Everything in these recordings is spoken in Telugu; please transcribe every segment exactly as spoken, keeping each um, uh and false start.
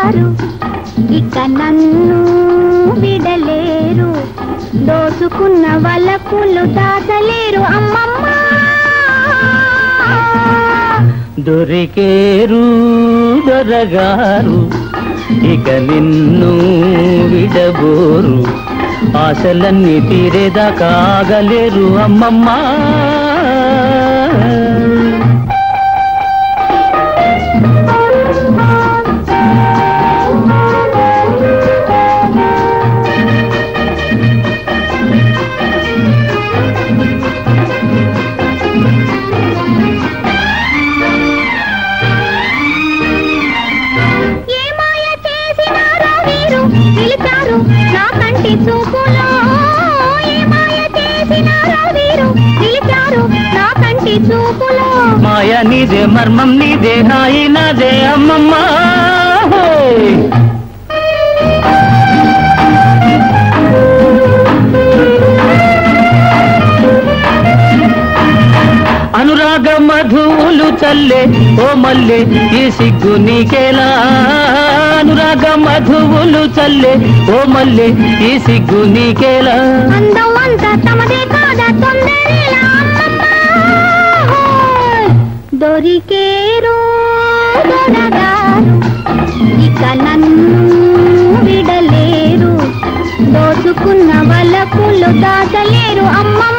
దొరగారు ఇక నన్ను విడలేరు దోసుకున్న వలపులు దాచలేరు అమ్మమ్మ దొరికేరు దొరగారు ఇక నిన్ను విడబోరు ఆశలన్నీ తీరేదాకా ఆగలేరు అమ్మమ్మ నా కంటి చూపులో ఏ మాయ చేసినారో వీరు నిలిచారు నా కంటి చూపులో మాయ నీదే మర్మం నీదే హాయి నాదే అమ్మమ్మ అనురాగ మధువులు చల్లే ఓ మల్లె ఈ సిగ్గు నీకేలా అనురాగ మధువులు చల్లే ఓ మల్లె ఈ సిగ్గు నీకేలా అందం అంతా తమదే కాదా తొందరేలా దొరికేరు దొరగారు ఇక నన్ను విడలేరు దోచుకున్న వలపులు దాచలేరు అమ్మమ్మ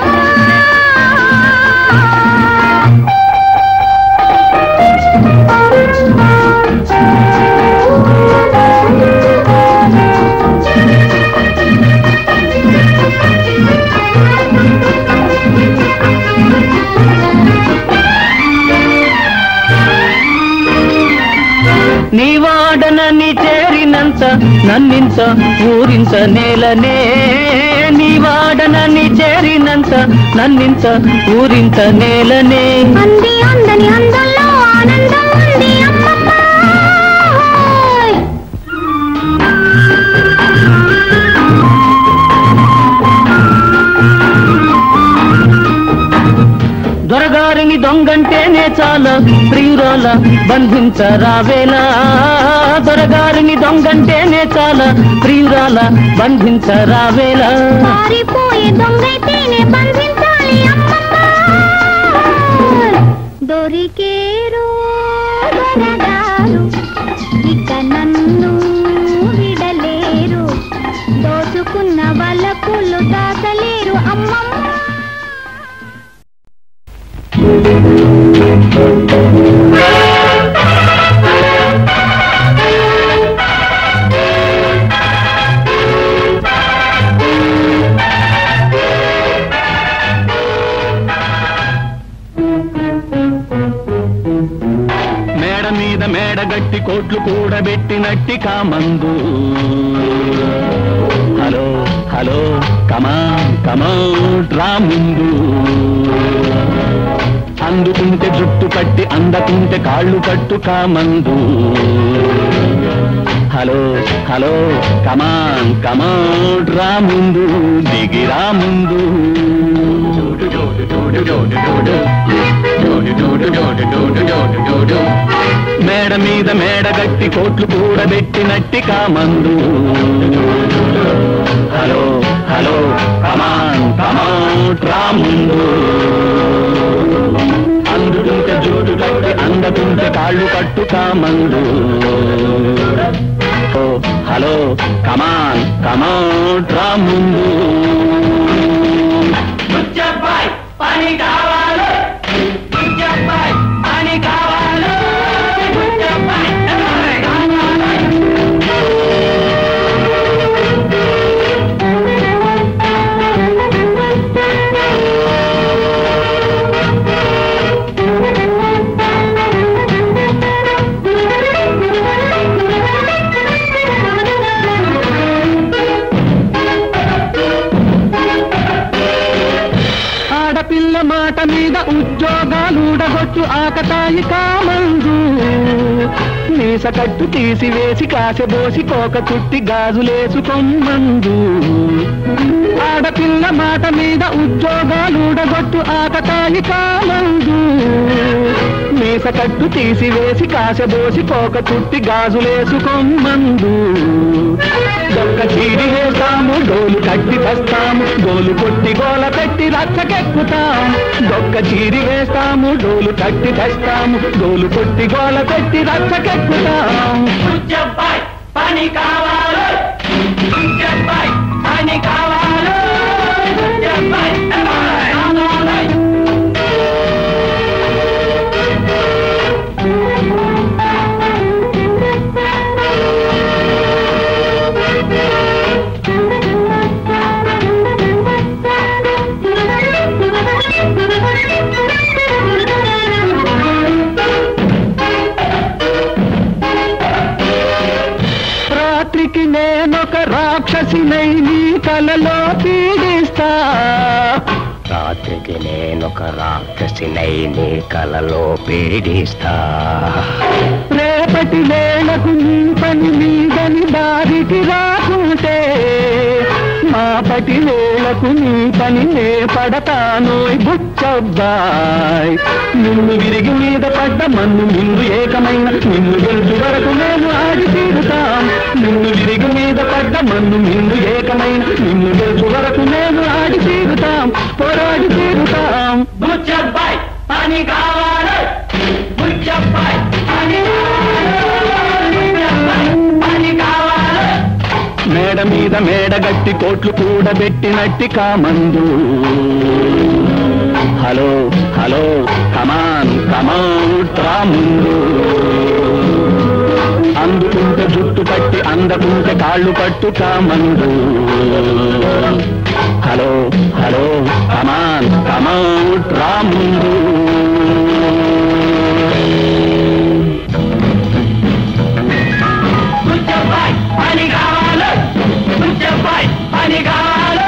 నీ వాడనని చేరినంత నన్నింత ఊరింత నేలనే నీ వాడనని చేరినంత నన్నింత ఊరింత నేలనే అంది అందని అందల్లో ఆనందం ఉంది అమ్మమ్మ దొరగారిని దొంగంటేనే చాలా ప్రియురాల బంధించరావేలా దొరగారిని దొంగంటేనే చాలా ప్రియురాల బంధించరావేలా పారిపోయే దొంగైతేనే బంధించాలి అమ్మమ్మ దొరికేరు దొరగారు ఇక నన్ను విడలేరు దోచుకున్న వలపులు దాచలేరు అమ్మమ్మ మేడ మీద మేడగట్టి కోట్లు కూడబెట్టినట్టి కామందు హలో హలో కమాన్ కమాన్ రా ముందు అందుకుంటే జుట్టు కట్టి అందకుంటే కాళ్ళు కట్టు కామందు హలో హలో కమాన్ కమాన్ రా ముందు దిగిరా ముందు మేడ మీద మేడగట్టి కోట్లు కూడబెట్టినట్టి కామందు హలో హలో కమాన్ కమాన్ రా ముందు అందుకుంటే జోడు కట్టి అందకుంటే కాళ్ళు కట్టు కామందు హలో కమాన్ కమాన్ రా ముందు పని కావాలి పని కావాలి ఆడపిల్ల మాట మీద ఉద్యోగాలుడగొచ్చు ఆకతాయి కామందు మీస కట్టు తీసివేసి కాసెబోసి కోక చుట్టి గాజులేసుకొమ్మందు ఆడపిల్ల మాట మీద ఉద్యోగాలుడగొట్టు ఆకతాయి కామందు మీస కట్టు తీసివేసి కాసబోసి కోక చుట్టి గాజులేసుకోమందు దొక్క చీడి వేస్తాము డోలు కట్టి తెస్తాము గోలు కొట్టి గోల పెట్టి రచ్చకెక్కుతాం దొక్క చీరి వేస్తాము డోలు కట్టి తెస్తాము గోలు కొట్టి గోల పెట్టి రచ్చకెక్కుతాం పని కావాలి పని కావాలి రాత్రికి నేనొక రాక్షసినై నీ కలలో పీడిస్తా రాత్రికి నేనొక రాక్షసినై నీ కలలో పీడిస్తా రేపటి వేళకు నీ పని మీదని దారికి రాకుంటే మాపటి వేళకు నీ పని నే పడతాను బుచ్చబ్బాయ్ నిన్ను విరిగి మీద పడ్డ మన్ను నిన్ను ఏకమైన నిన్ను గెలుచు వరకు నేను ఆడి తీరుతాం నిన్ను విరిగి మీద పడ్డ మన్ను నిన్ను ఏకమైన నిన్ను గెలుచు వరకు నేను ఆడి తీరుతాం పోరాడి తీరుతాం బుచ్చబ్బాయ్ పని కావాలి బుచ్చబ్బాయ్ పని పని కావాలి మేడ మీద మేడగట్టి కోట్లు కూడబెట్టినట్టి కామందు హలో హలో కమాన్ కమాన్ ట్రా ముందు అందుకుంటే జుట్టు పట్టి అందకుంటే కాళ్ళు పట్టు కామందు హలో హలో కమాన్ కమాన్ ట్రా ముందు పని కావాలి పని కావాలి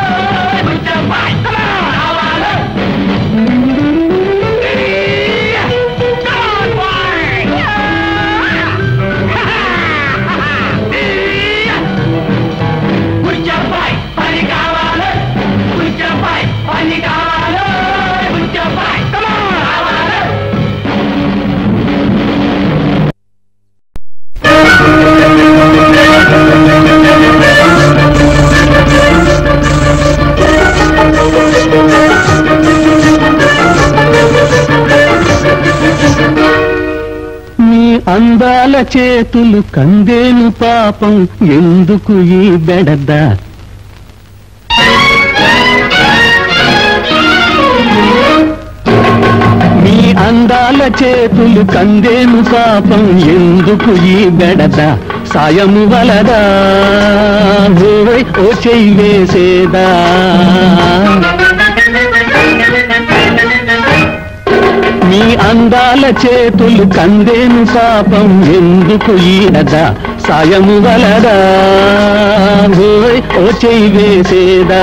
అందాల చేతులు కందేను పాపం ఎందుకు ఈ బెడద మీ అందాల చేతులు కందేను పాపం ఎందుకు ఈ బెడద సాయము వలదా ఓ చెయ్యి వేసేదా మీ అందాల చేతులు కందేను పాపం ఎందుకు ఈడదా సాయము వలదా ఓ చెయ్యి వేసేదా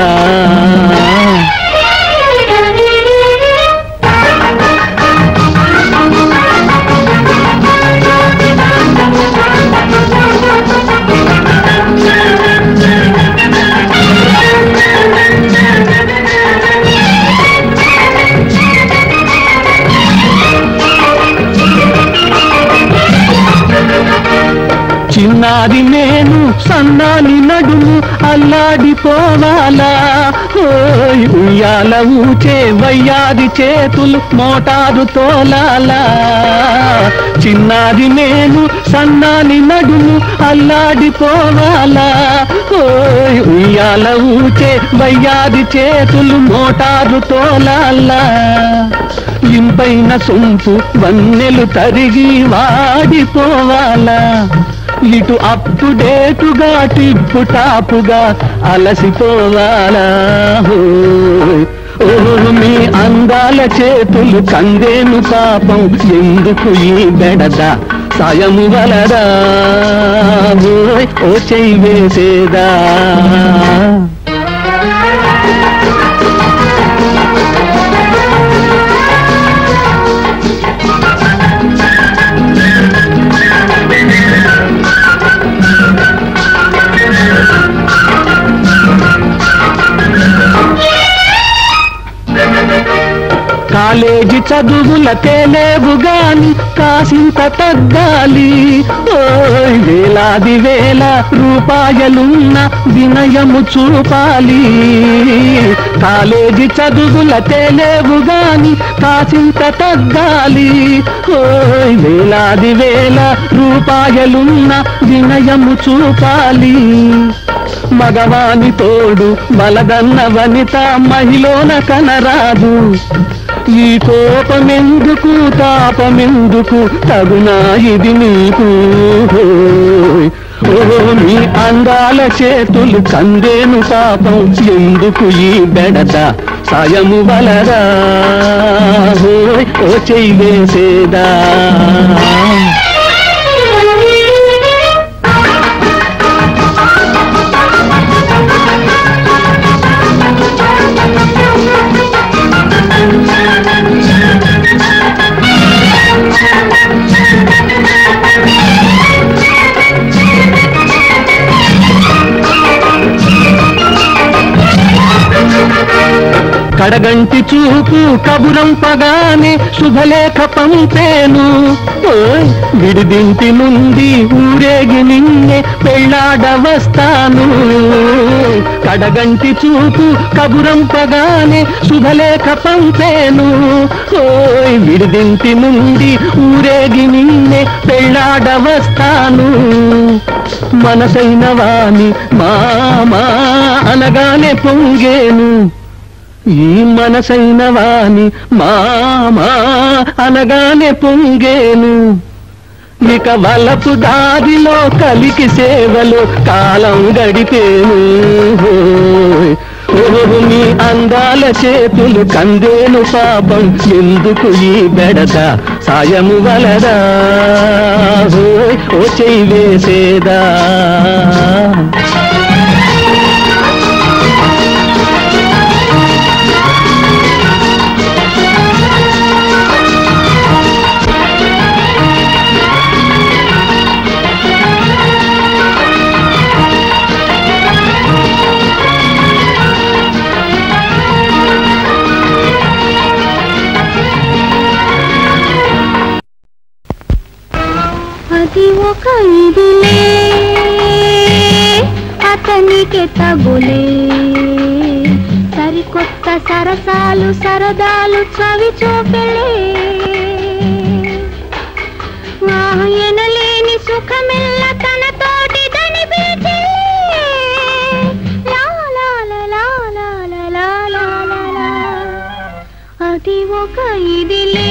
చిన్నాది నేను సన్నాని నడుము అల్లాడిపోవాలా ఓయ్ ఉయ్యాల ఊచే వయ్యాది చేతులు మోటారు తోలాలా చిన్నాది నేను సన్నాని నడుము అల్లాడిపోవాలా ఓయ్ ఉయ్యాల ఊచే వయ్యాది చేతులు మోటారు తోలాలా ఇంపైన సొంపు వన్నెలు తరిగి వాడిపోవాలా ఇటు అప్టు డేటుగా టిప్పు టాపుగా అలసిపోవాలా ఓ మీ అందాల చేతులు కందేను పాపం ఎందుకు ఈ బెడద సాయము వలదా ఓ చెయ్యి వేసేదా కాలేజీ చదువుల తేలేవు గాని కాసింత తగ్గాలి. ఓయ్ వేలాది వేల రూపాయలున్న వినయము చూపాలి. కాలేజీ చదువుల తేలేవు గాని కాసింత తగ్గాలి. ఓయ్ వేలాది వేల రూపాయలున్న వినయము చూపాలి. మగవాని తోడు బలదన్న వనిత మహిళన కనరాదు. ఈ కోపమెందుకు తాపమెందుకు తగునా ఇది నీకు. ఓ నీ అందాల చేతులు కందేను పాపం ఎందుకు ఈ బెడద సాయము వలరా. ఓ చెయ్యి వేసేదా కడగంటి చూపు కబురంపగానే శుభలేఖ పంపేను. విడిదింటి నుండి ఊరేగి నిన్నే పెళ్ళాడ వస్తాను. కడగంటి చూపు కబురంపగానే శుభలేఖ పంపేను. ఓయ్ విడిదింటి నుండి ఊరేగి నిన్నే పెళ్ళాడ వస్తాను. మనసైన వాణి మామా అనగానే పొంగేను. ఈ మనసైన వాణి మామా అనగానే పొంగేను. ఇక వలపు దారిలో కలికి సేవలో కాలం గడిపేను. ఓ నీ అందాల చేతులు కందేను పాపం ఎందుకు ఈ బెడద సాయము వలదా. ఓ చెయ్యి వేసేదా అది ఒక ఇదిలే అతనికి తగులే. సరికొత్త సరసాలు సరదాలు చవి చూపెలే. ఎనలేని సుఖమిల్ల తన తోటి దని బీచే. అది ఒక ఇదిలే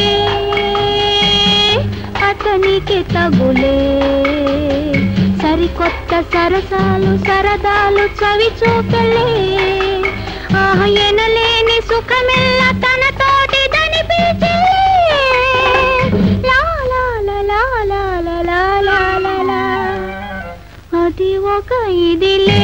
అతనికి తగులే. సరికొత్త సరసాలు సరదాలు చవి చూపెలే. ఆహ ఎనలేని సుఖమిల్ల తన తోటి దని బీచే. అది ఒక ఇదిలే.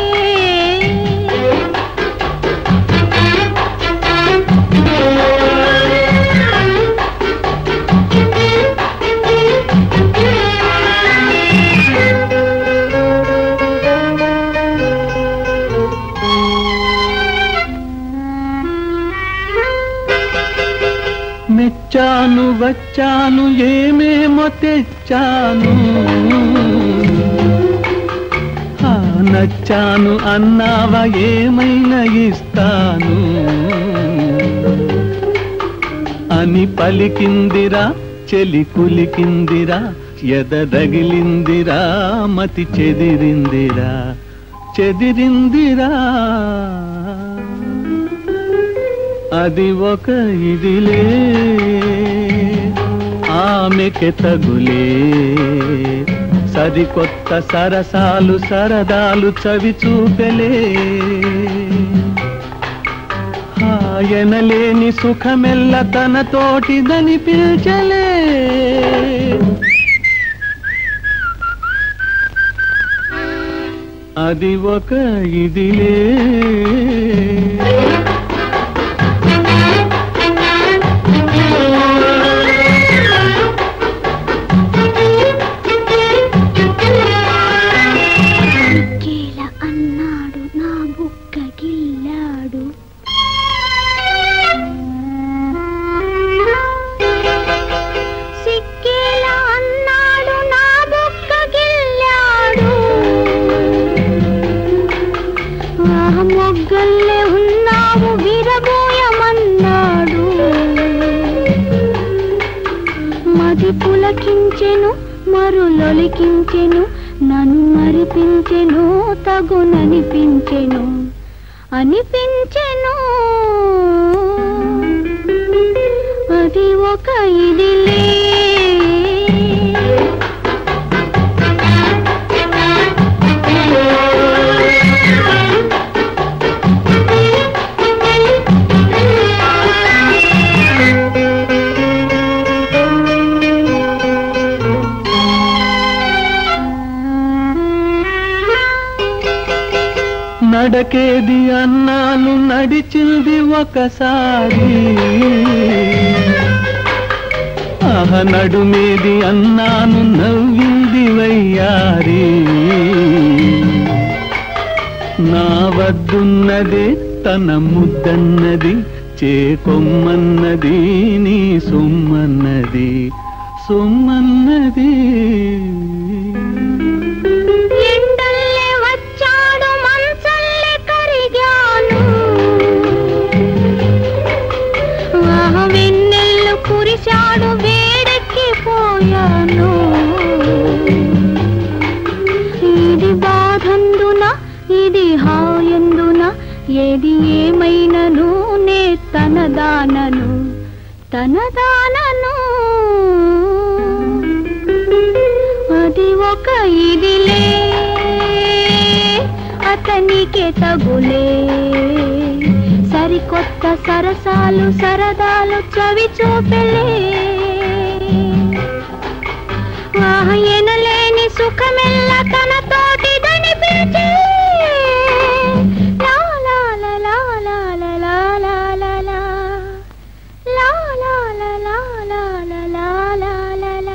మెచ్చాను వచ్చాను ఏమేమో తెచ్చాను. నచ్చాను అన్నావా ఏమైనా ఇస్తాను అని పలికిందిరా చెలి కులికిందిరా. ఎదరగిలిందిరా మతి చెదిరిందిరా చెదిరిందిరా. అది ఒక ఇదిలే ఆమెకి తగులే. సరికొత్త సరసాలు సరదాలు చవి చూపెలే. హాయనలేని సుఖమెల్ల తన తోటిదని పిల్చలే. అది ఒక ఇదిలే. ఒలికించెను మరులొలికించెను నన్ను మరిపించెను తగుననిపించెను అనిపించెను అది ఒక ఇదిలే నడకేది అన్నాను నడిచింది ఒకసారి ఆహ నడుమేది అన్నాను నవ్వింది వయ్యారి నా వద్దున్నదే తన ముద్దన్నది చేకొమ్మన్నది నీ సొమ్మన్నది సొమ్మన్నది కురిశాడు వేడెక్కిపోయాను ఇది బాధందున ఇది హాయందున ఏది ఏమైనను నే తనదానను తనదానను అది ఒక ఇదిలే అతనికే తగులే సరికొత్త సరసాలు సరదాలు చవి చూపెలే ఎనలేని సుఖమెల్ల తన తోటి దనిపించే లా లా లా లా లా లా లా లా లా లా లా లా లా లా లా లా లా లా లా.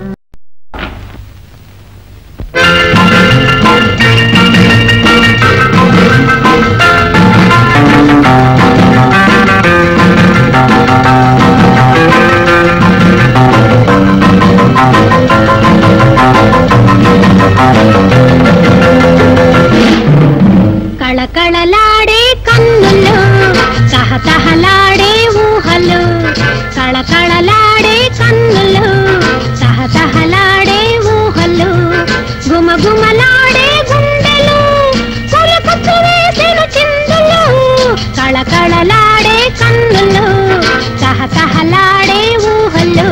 కళకళలాడే కన్నులు సహసహలాడే ఊహలు కళకళలాడే కన్నులు సహసహలాడే ఊహలు గుమగుమలాడే గుండెలు కొలకొచ్చు వేసిన చిందులు కళకళలాడే కన్నులు సహసహలాడే ఊహలు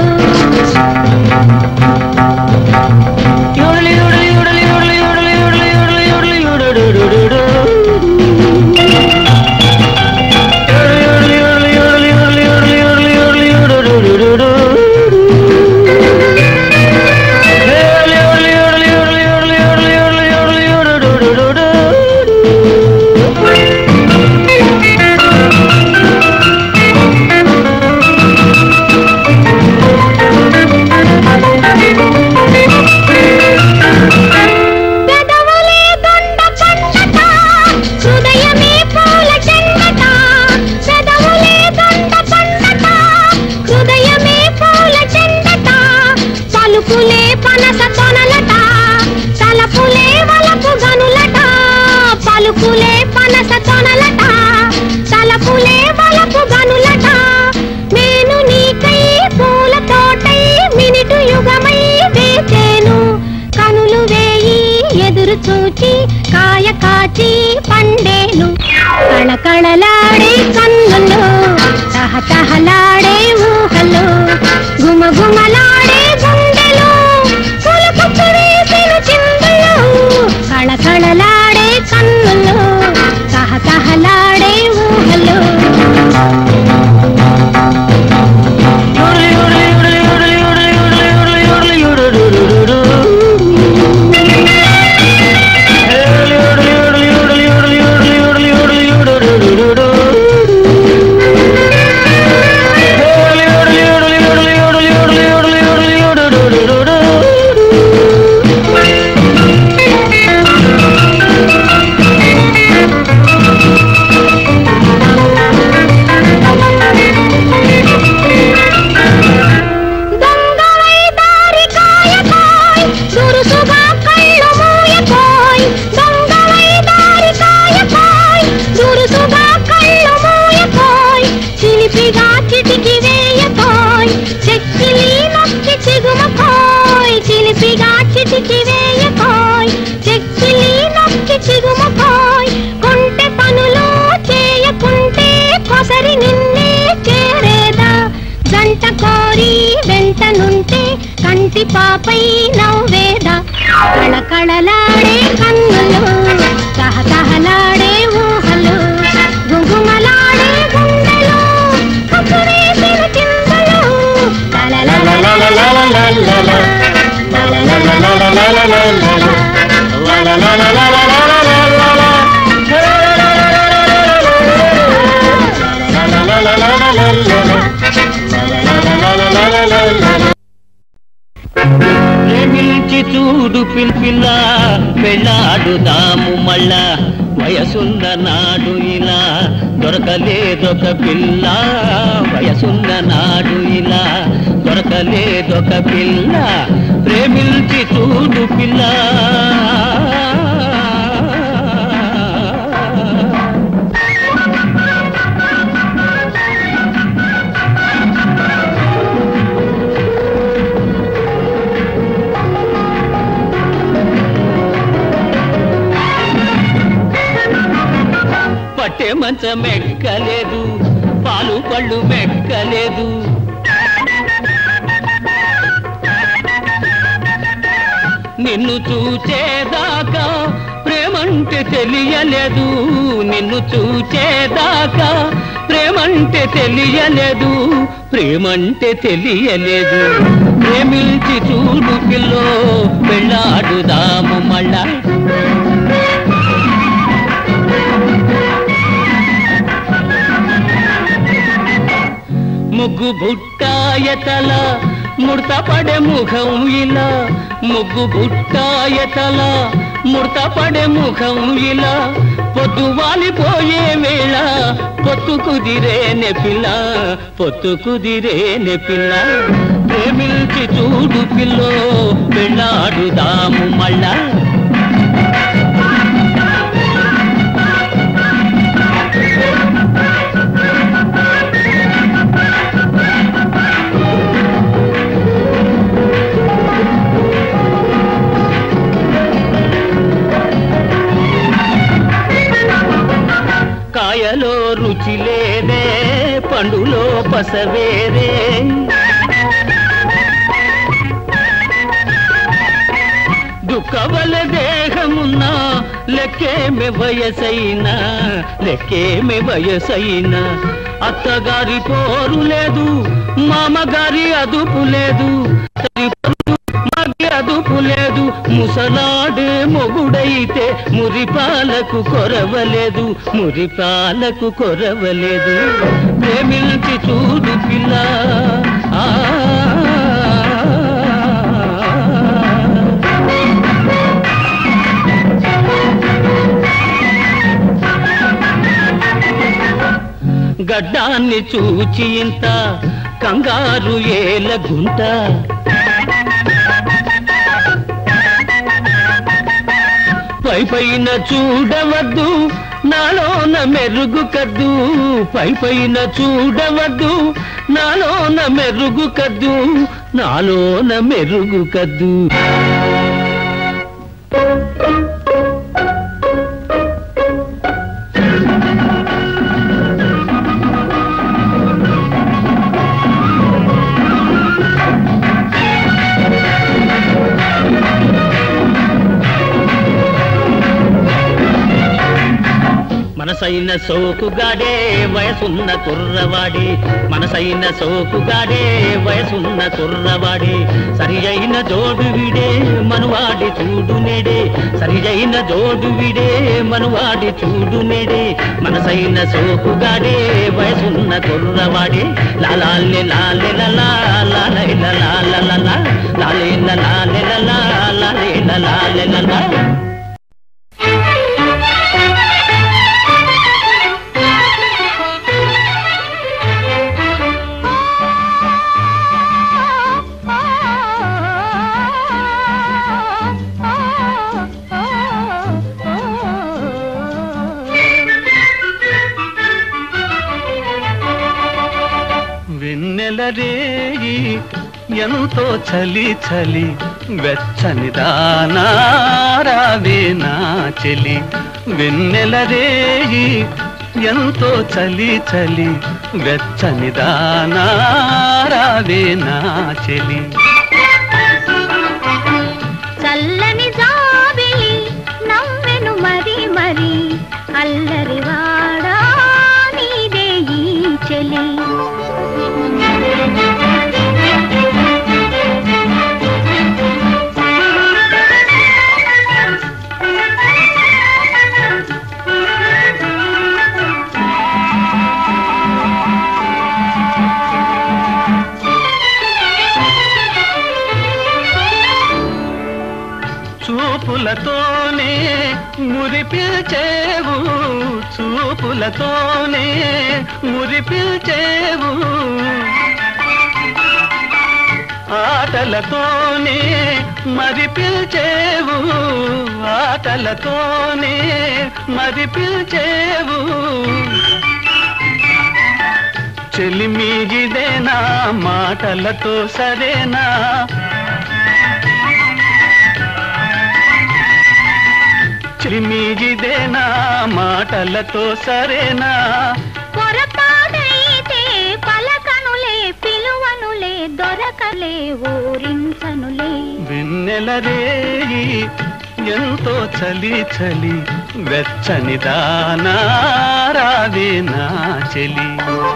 పలుకులే పనస తొనలట తలపులే వలపు గనులట నేను నీకై పూల తోటై మినిటు యుగమై వేచేను కనులు వేయి ఎదురు చూచి కాయ కాచి పండేను కళకళలాడే కన్నులు తహతహలాడే ఊహలు గుమగుమలాడే గుండెలు కొలకొచ్చు వేసిన చిందులు కళకళలాడే కన్నులు సహసహలాడే ఊహలు పసిపాపై నవ్వేదా కళకళలాడే కన్నులు తహతహలాడే ఊహలు గుగుమలాడే గుండెలు కసురేసిన చింతలు ప్రేమించి చూడు పిల్ల పెళ్ళాడుదాము మళ్ళా వయసున్న నాడు ఇలా దొరకలేదొక పిల్ల వయసున్న నాడు ఇలా దొరకలేదొక పిల్ల ప్రేమించి చూడు పిల్ల పట్టే మంచం ఎక్కలేదు పాలు పళ్ళు మెక్కలేదు నిన్ను చూచేదాకా ప్రేమంటే తెలియలేదు నిన్ను చూచేదాకా ప్రేమంటే తెలియలేదు ప్రేమంటే తెలియలేదు ప్రేమించి చూడు పిల్లో పెళ్ళాడుదాము మళ్ళా ముగ్గు బుట్టాయతల ముడత పడే ముఖం ఇలా ముగ్గు బుట్టాయతల ముడత పడే ముఖం ఇలా పొద్దు వాలిపోయే వేళ పొత్తు కుదిరేనే పిల్ల పొత్తు కుదిరేనే పిల్ల ప్రేమించి చూడు పిల్లో పెళ్ళాడుదాము మళ్ళా కాయలో రుచి లేదే పండులో పసవేరే దుఃఖవల దేహమున్నా లెక్కేమె వయసైనా లెక్కేమె వయసైనా అత్తగారి పోరు లేదు మామగారి అదుపు లేదు అదుపు లేదు ముసలాడే మొగుడైతే మురిపాలకు కొరవలేదు మురిపాలకు కొరవలేదు ప్రేమించి చూడు పిల్ల ఆ గడ్డాన్ని చూచి ఇంత కంగారు ఏల గుంట పై పైన చూడవద్దు నాలోన మెరుగు కద్దు పై పైన చూడవద్దు నాలోన మెరుగు కద్దు నాలోన మెరుగు కద్దు మనసైన సోకుగాడే వయసున్న కుర్రవాడి మనసైన సోకుగాడే వయసున్న కుర్రవాడి సరి అయిన జోడు విడే మనువాడి చూడు నేడే సరి అయిన జోడు విడే మనువాడి చూడు నేడే మనసైన సోకుగాడే వయసున్న కుర్రవాడి లాలాలే లాలే లలా లాలే లలా లలా లాలే లాలే లలా లాలే లాలే లలా వెన్నెలరేయి ఎంతో చలి చలి వెచ్చని దానారావే నా చెలి వెన్నెలరేయి ఎంతో చలి చలి వెచ్చని దానారావే నా చెలి అల్లరివాడా నీదే ఈ చెలి చూపులతోనే మురిపిల్చేవు చూపులతోనే మురిపిల్చేవు ఆటలతోనే మరిపిల్చేవు ఆటలతోనే మరిపిల్చేవు చెలిమీగిదేనా మాటలతో సరేనా చిమిగిదేనా మాటలతో సరేనా పొరపాటైతే పలకనులే పిలువనులే దొరకలే ఊరించనులే వెన్నెలరేయి ఎంతో చలి చలి వెచ్చని దానా రావే నా చెలి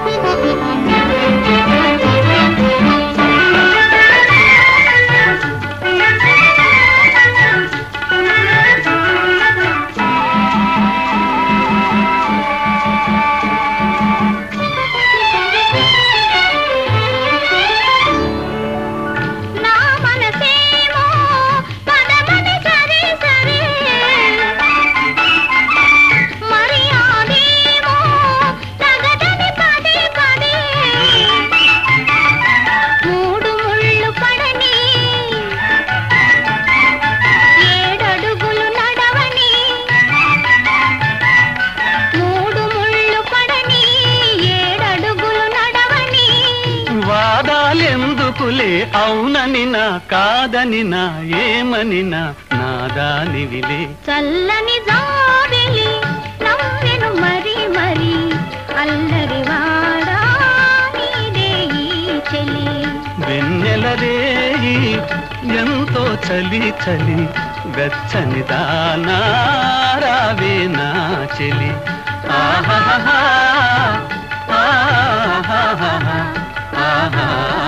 అవునని నా కాదని నా ఏమని నా నాదానివిలే చల్లని జాబిలి నవ్వెను మరి మరి అల్లరివాడా నీదే ఈ చెలి వెన్నెలరేయి ఎంతో చలి చలి వెచ్చని దానా రావే నా చెలి ఆహాహా ఆహాహా ఆహా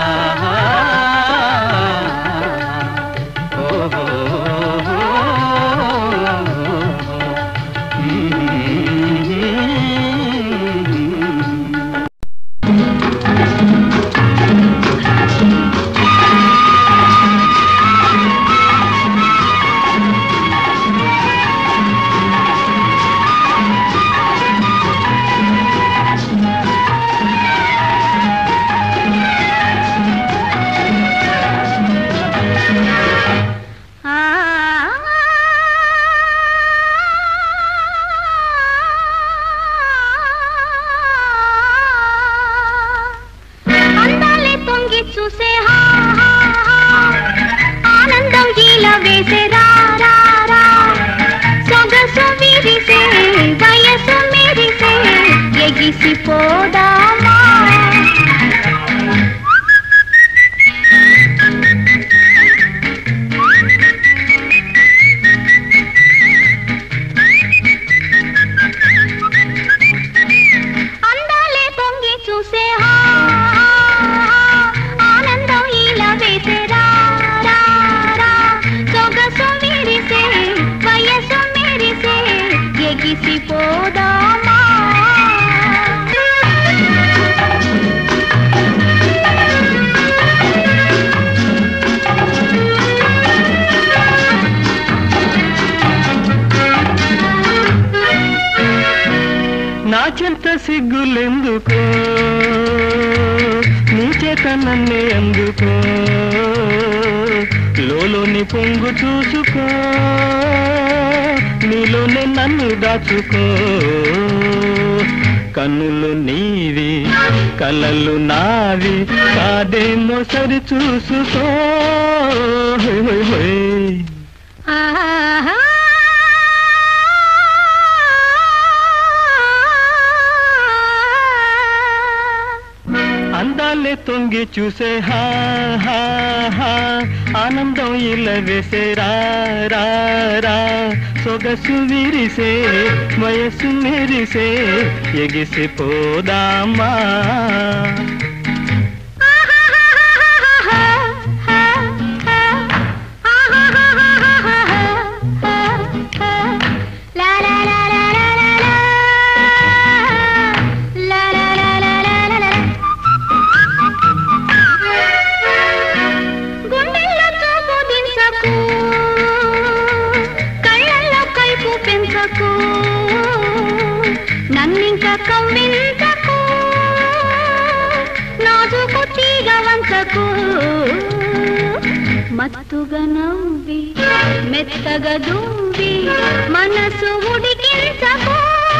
పోదామా అందాలే పొంగి చూసే ఆనందం ఇలా వేసే రా సొగసు మెరిసే వయసు మెరిసే ఎగిసి పోదామా నా చెంత సిగ్గులెందుకో నీ చేత నన్నే అందుకో లోలోని పొంగు చూసుకో నీలోనే నన్ను దాచుకో కన్నులు నీవి కలలు నావి కాదేమో సరి చూసుకో అందాలే తొంగి చూసే హా ఆనందం ఇలా వేసే రా సొగసు విరిసే వయసు మెరిసే ఎగిసిపోదామా నన్నింకా కవ్వించకు నాజుకు తీగవంచకు మత్తుగా నవ్వి మెత్తగా దువ్వి మనసు ఉడికించకు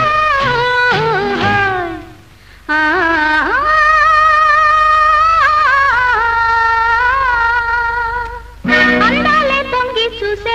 అందాలే పొంగి చూసే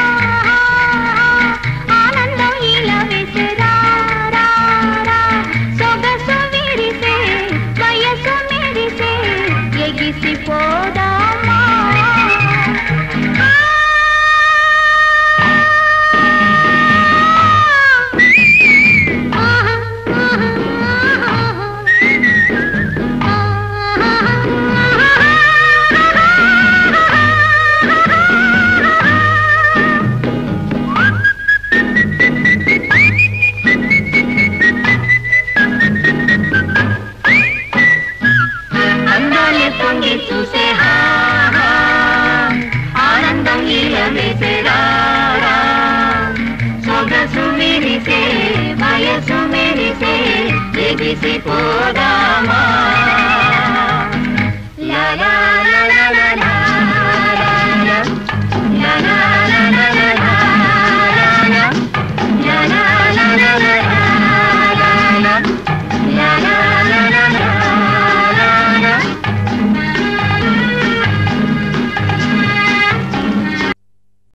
చూసే ఆనందం ఇలా వేసేరా సొగసు మెరిసే వయసు మెరిసే ఎగిసిపోదామా